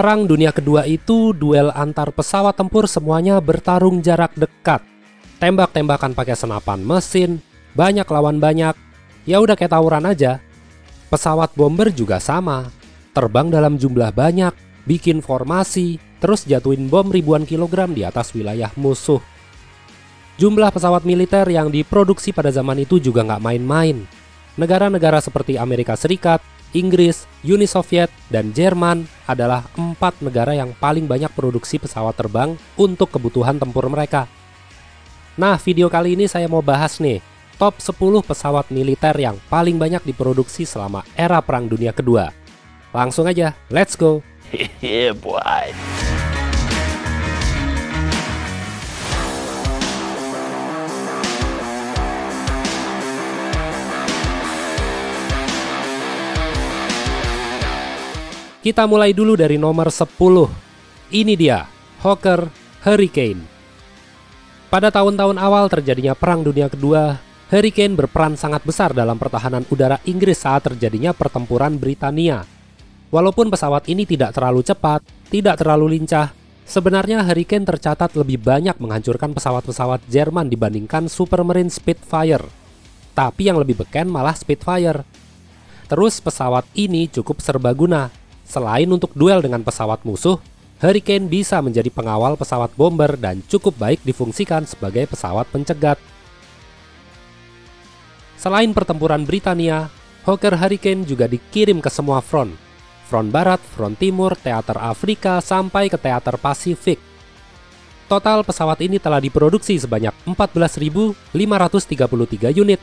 Perang Dunia Kedua itu duel antar pesawat tempur semuanya bertarung jarak dekat. Tembak-tembakan pakai senapan mesin, banyak lawan banyak. Ya udah kayak tawuran aja. Pesawat bomber juga sama. Terbang dalam jumlah banyak, bikin formasi, terus jatuhin bom ribuan kilogram di atas wilayah musuh. Jumlah pesawat militer yang diproduksi pada zaman itu juga nggak main-main. Negara-negara seperti Amerika Serikat, Inggris, Uni Soviet, dan Jerman adalah 4 negara yang paling banyak produksi pesawat terbang untuk kebutuhan tempur mereka. Nah, video kali ini saya mau bahas nih, top 10 pesawat militer yang paling banyak diproduksi selama era Perang Dunia Kedua. Langsung aja, let's go! Yeah, boy. Kita mulai dulu dari nomor 10. Ini dia, Hawker Hurricane. Pada tahun-tahun awal terjadinya Perang Dunia Kedua, Hurricane berperan sangat besar dalam pertahanan udara Inggris saat terjadinya pertempuran Britania. Walaupun pesawat ini tidak terlalu cepat, tidak terlalu lincah, sebenarnya Hurricane tercatat lebih banyak menghancurkan pesawat-pesawat Jerman dibandingkan Supermarine Spitfire. Tapi yang lebih beken malah Spitfire. Terus pesawat ini cukup serbaguna. Selain untuk duel dengan pesawat musuh, Hurricane bisa menjadi pengawal pesawat bomber dan cukup baik difungsikan sebagai pesawat pencegat. Selain pertempuran Britania, Hawker Hurricane juga dikirim ke semua front. Front Barat, Front Timur, Teater Afrika, sampai ke Teater Pasifik. Total pesawat ini telah diproduksi sebanyak 14.533 unit.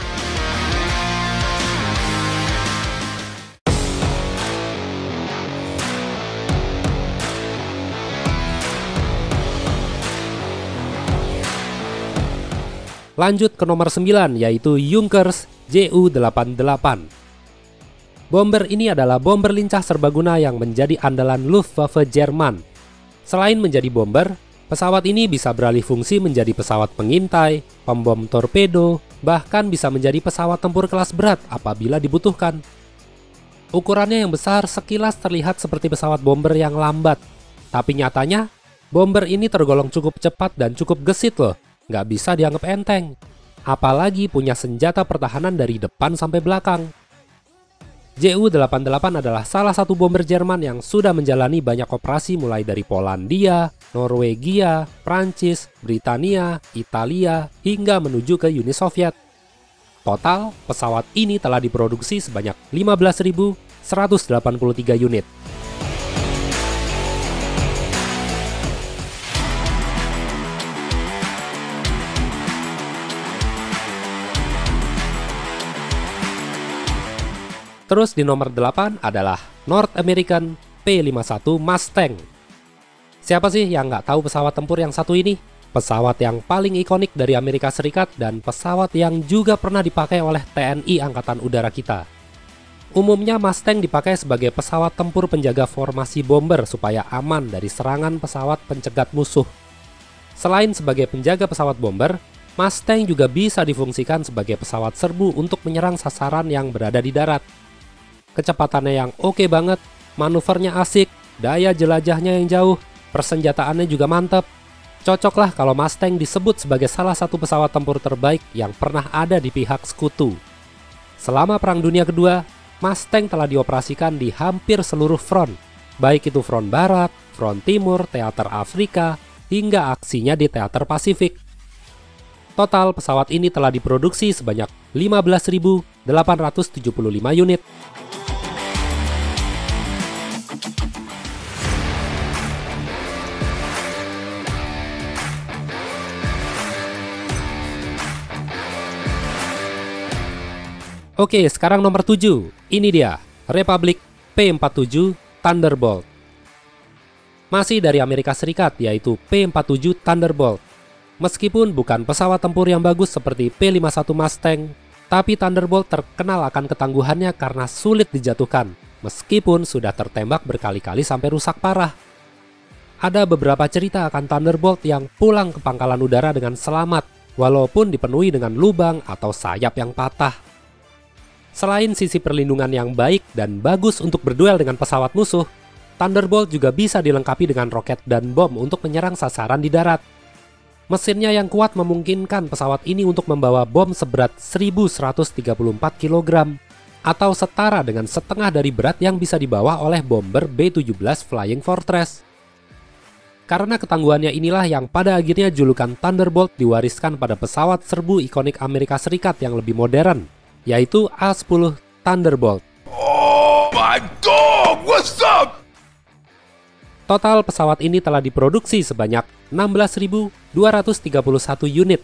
Lanjut ke nomor 9, yaitu Junkers Ju-88. Bomber ini adalah bomber lincah serbaguna yang menjadi andalan Luftwaffe Jerman. Selain menjadi bomber, pesawat ini bisa beralih fungsi menjadi pesawat pengintai, pembom torpedo, bahkan bisa menjadi pesawat tempur kelas berat apabila dibutuhkan. Ukurannya yang besar sekilas terlihat seperti pesawat bomber yang lambat. Tapi nyatanya, bomber ini tergolong cukup cepat dan cukup gesit loh. Nggak bisa dianggap enteng. Apalagi punya senjata pertahanan dari depan sampai belakang. Ju-88 adalah salah satu bomber Jerman yang sudah menjalani banyak operasi mulai dari Polandia, Norwegia, Prancis, Britania, Italia, hingga menuju ke Uni Soviet. Total, pesawat ini telah diproduksi sebanyak 15.183 unit. Terus di nomor 8 adalah North American P-51 Mustang. Siapa sih yang nggak tahu pesawat tempur yang satu ini? Pesawat yang paling ikonik dari Amerika Serikat dan pesawat yang juga pernah dipakai oleh TNI Angkatan Udara kita. Umumnya Mustang dipakai sebagai pesawat tempur penjaga formasi bomber supaya aman dari serangan pesawat pencegat musuh. Selain sebagai penjaga pesawat bomber, Mustang juga bisa difungsikan sebagai pesawat serbu untuk menyerang sasaran yang berada di darat. Kecepatannya yang oke banget, manuvernya asik, daya jelajahnya yang jauh, persenjataannya juga mantap. Cocoklah kalau Mustang disebut sebagai salah satu pesawat tempur terbaik yang pernah ada di pihak sekutu. Selama Perang Dunia Kedua, Mustang telah dioperasikan di hampir seluruh front, baik itu front Barat, front Timur, Teater Afrika, hingga aksinya di Teater Pasifik. Total pesawat ini telah diproduksi sebanyak 15.875 unit. Oke, sekarang nomor 7. Ini dia, Republic P-47 Thunderbolt. Masih dari Amerika Serikat, yaitu P-47 Thunderbolt. Meskipun bukan pesawat tempur yang bagus seperti P-51 Mustang, tapi Thunderbolt terkenal akan ketangguhannya karena sulit dijatuhkan, meskipun sudah tertembak berkali-kali sampai rusak parah. Ada beberapa cerita akan Thunderbolt yang pulang ke pangkalan udara dengan selamat, walaupun dipenuhi dengan lubang atau sayap yang patah. Selain sisi perlindungan yang baik dan bagus untuk berduel dengan pesawat musuh, Thunderbolt juga bisa dilengkapi dengan roket dan bom untuk menyerang sasaran di darat. Mesinnya yang kuat memungkinkan pesawat ini untuk membawa bom seberat 1.134 kg atau setara dengan setengah dari berat yang bisa dibawa oleh bomber B-17 Flying Fortress. Karena ketangguhannya inilah yang pada akhirnya julukan Thunderbolt diwariskan pada pesawat serbu ikonik Amerika Serikat yang lebih modern, yaitu A-10 Thunderbolt. Oh my God, what's up? Total pesawat ini telah diproduksi sebanyak 16.231 unit.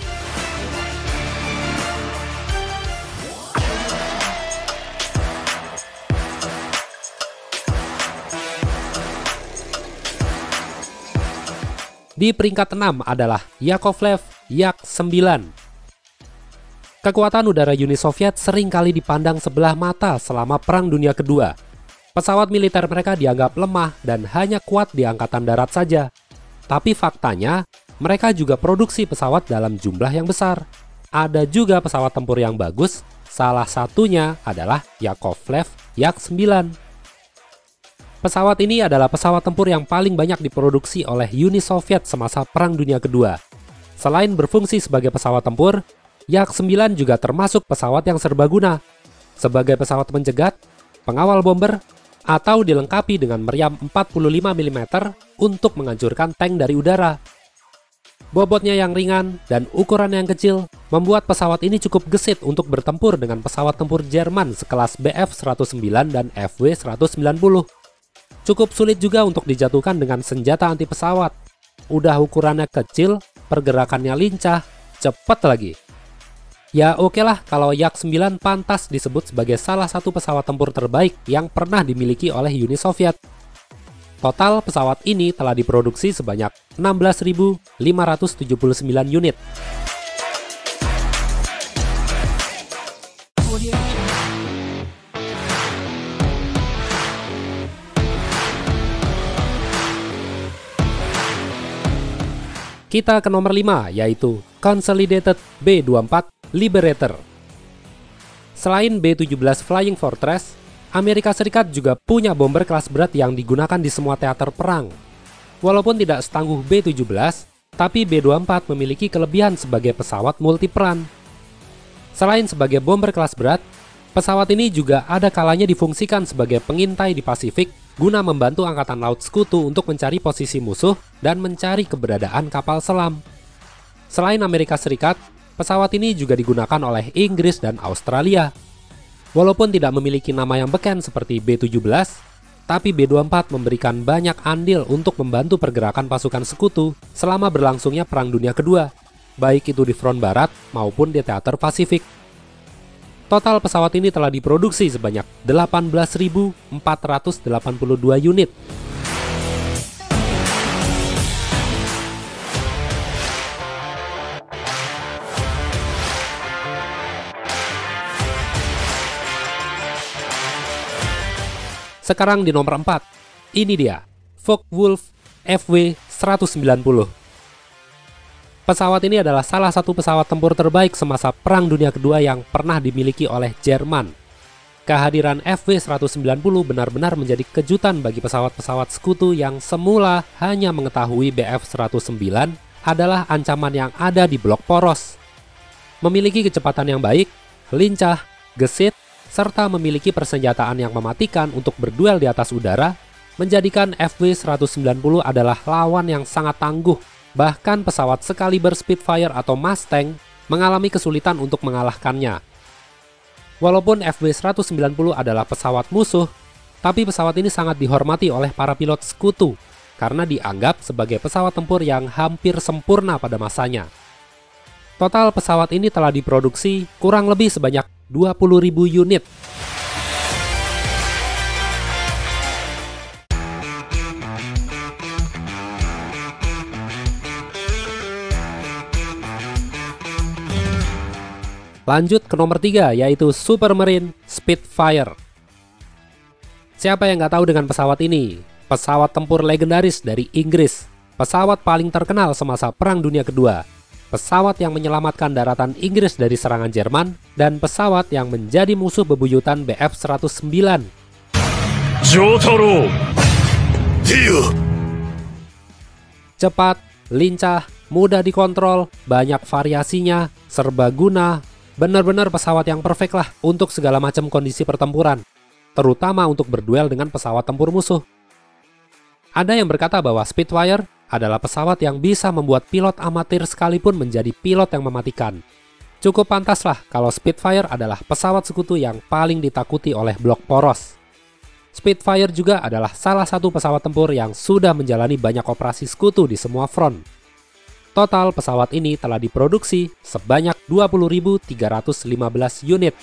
Di peringkat 6 adalah Yakovlev Yak-9. Kekuatan udara Uni Soviet seringkali dipandang sebelah mata selama Perang Dunia Kedua. Pesawat militer mereka dianggap lemah dan hanya kuat di angkatan darat saja. Tapi faktanya, mereka juga produksi pesawat dalam jumlah yang besar. Ada juga pesawat tempur yang bagus, salah satunya adalah Yakovlev Yak-9. Pesawat ini adalah pesawat tempur yang paling banyak diproduksi oleh Uni Soviet semasa Perang Dunia Kedua. Selain berfungsi sebagai pesawat tempur, Yak-9 juga termasuk pesawat yang serbaguna, sebagai pesawat pencegat, pengawal bomber, atau dilengkapi dengan meriam 45 mm untuk menghancurkan tank dari udara. Bobotnya yang ringan dan ukuran yang kecil membuat pesawat ini cukup gesit untuk bertempur dengan pesawat tempur Jerman sekelas Bf-109 dan Fw-190. Cukup sulit juga untuk dijatuhkan dengan senjata anti pesawat. Udah ukurannya kecil, pergerakannya lincah, cepat lagi. Ya oke lah kalau Yak-9 pantas disebut sebagai salah satu pesawat tempur terbaik yang pernah dimiliki oleh Uni Soviet. Total pesawat ini telah diproduksi sebanyak 16.579 unit. Kita ke nomor 5, yaitu Consolidated B-24 Liberator. Selain B-17 Flying Fortress, Amerika Serikat juga punya bomber kelas berat yang digunakan di semua teater perang. Walaupun tidak setangguh B-17, tapi B-24 memiliki kelebihan sebagai pesawat multiperan. Selain sebagai bomber kelas berat, pesawat ini juga ada kalanya difungsikan sebagai pengintai di Pasifik guna membantu Angkatan Laut Sekutu untuk mencari posisi musuh dan mencari keberadaan kapal selam. Selain Amerika Serikat, pesawat ini juga digunakan oleh Inggris dan Australia. Walaupun tidak memiliki nama yang beken seperti B-17, tapi B-24 memberikan banyak andil untuk membantu pergerakan pasukan sekutu selama berlangsungnya Perang Dunia Kedua, baik itu di front barat maupun di teater Pasifik. Total pesawat ini telah diproduksi sebanyak 18.482 unit. Sekarang di nomor 4, ini dia, Focke-Wulf Fw-190. Pesawat ini adalah salah satu pesawat tempur terbaik semasa Perang Dunia Kedua yang pernah dimiliki oleh Jerman. Kehadiran Fw-190 benar-benar menjadi kejutan bagi pesawat-pesawat sekutu yang semula hanya mengetahui Bf-109 adalah ancaman yang ada di blok poros. Memiliki kecepatan yang baik, lincah, gesit, serta memiliki persenjataan yang mematikan untuk berduel di atas udara, menjadikan Fw-190 adalah lawan yang sangat tangguh. Bahkan pesawat sekaliber Spitfire atau Mustang mengalami kesulitan untuk mengalahkannya. Walaupun Fw-190 adalah pesawat musuh, tapi pesawat ini sangat dihormati oleh para pilot sekutu karena dianggap sebagai pesawat tempur yang hampir sempurna pada masanya. Total pesawat ini telah diproduksi kurang lebih sebanyak 20.000 unit. Lanjut ke nomor 3, yaitu Supermarine Spitfire. Siapa yang nggak tahu dengan pesawat ini? Pesawat tempur legendaris dari Inggris, pesawat paling terkenal semasa Perang Dunia Kedua, pesawat yang menyelamatkan daratan Inggris dari serangan Jerman, dan pesawat yang menjadi musuh bebuyutan Bf-109. Jotaro, to you! Cepat, lincah, mudah dikontrol, banyak variasinya, serbaguna, benar-benar pesawat yang perfect lah untuk segala macam kondisi pertempuran, terutama untuk berduel dengan pesawat tempur musuh. Ada yang berkata bahwa Spitfire adalah pesawat yang bisa membuat pilot amatir sekalipun menjadi pilot yang mematikan. Cukup pantaslah kalau Spitfire adalah pesawat sekutu yang paling ditakuti oleh blok poros. Spitfire juga adalah salah satu pesawat tempur yang sudah menjalani banyak operasi sekutu di semua front. Total pesawat ini telah diproduksi sebanyak 20.315 unit.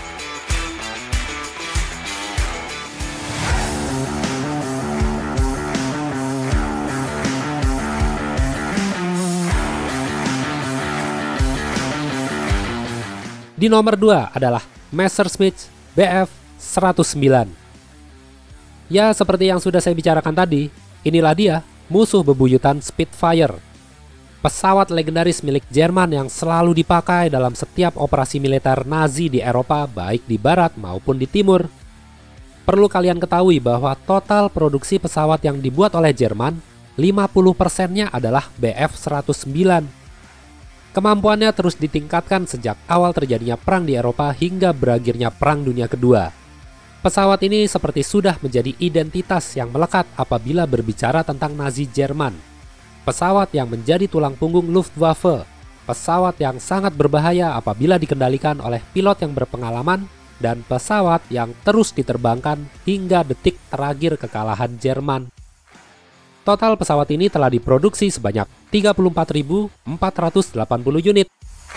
Di nomor 2 adalah Messerschmitt Bf 109. Ya, seperti yang sudah saya bicarakan tadi, inilah dia musuh bebuyutan Spitfire. Pesawat legendaris milik Jerman yang selalu dipakai dalam setiap operasi militer Nazi di Eropa, baik di barat maupun di timur. Perlu kalian ketahui bahwa total produksi pesawat yang dibuat oleh Jerman, 50%-nya adalah Bf 109. Kemampuannya terus ditingkatkan sejak awal terjadinya perang di Eropa hingga berakhirnya Perang Dunia Kedua. Pesawat ini seperti sudah menjadi identitas yang melekat apabila berbicara tentang Nazi Jerman. Pesawat yang menjadi tulang punggung Luftwaffe. Pesawat yang sangat berbahaya apabila dikendalikan oleh pilot yang berpengalaman, dan pesawat yang terus diterbangkan hingga detik terakhir kekalahan Jerman. Total pesawat ini telah diproduksi sebanyak 34.480 unit.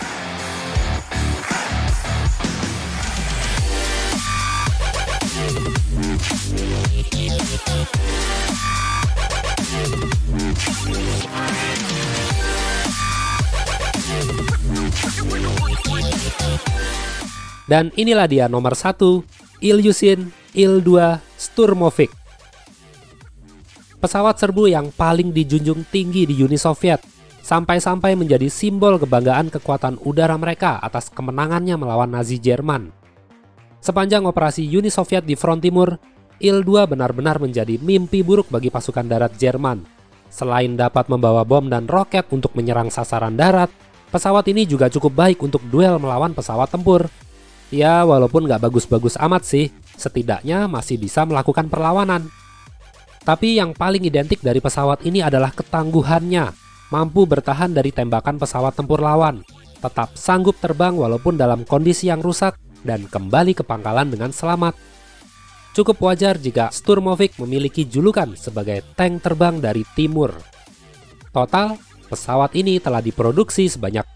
Dan inilah dia nomor 1, Ilyushin Il-2 Sturmovik. Pesawat serbu yang paling dijunjung tinggi di Uni Soviet, sampai-sampai menjadi simbol kebanggaan kekuatan udara mereka atas kemenangannya melawan Nazi Jerman. Sepanjang operasi Uni Soviet di front timur, Il-2 benar-benar menjadi mimpi buruk bagi pasukan darat Jerman. Selain dapat membawa bom dan roket untuk menyerang sasaran darat, pesawat ini juga cukup baik untuk duel melawan pesawat tempur. Ya, walaupun nggak bagus-bagus amat sih, setidaknya masih bisa melakukan perlawanan. Tapi yang paling identik dari pesawat ini adalah ketangguhannya, mampu bertahan dari tembakan pesawat tempur lawan, tetap sanggup terbang walaupun dalam kondisi yang rusak, dan kembali ke pangkalan dengan selamat. Cukup wajar jika Sturmovik memiliki julukan sebagai tank terbang dari timur. Total, pesawat ini telah diproduksi sebanyak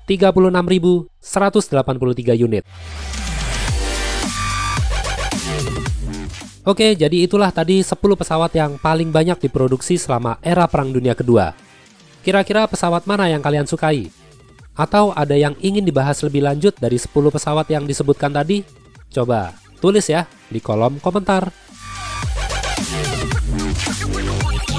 36.183 unit. Oke, jadi itulah tadi 10 pesawat yang paling banyak diproduksi selama era Perang Dunia Kedua. Kira-kira pesawat mana yang kalian sukai? Atau ada yang ingin dibahas lebih lanjut dari 10 pesawat yang disebutkan tadi? Coba tulis ya di kolom komentar.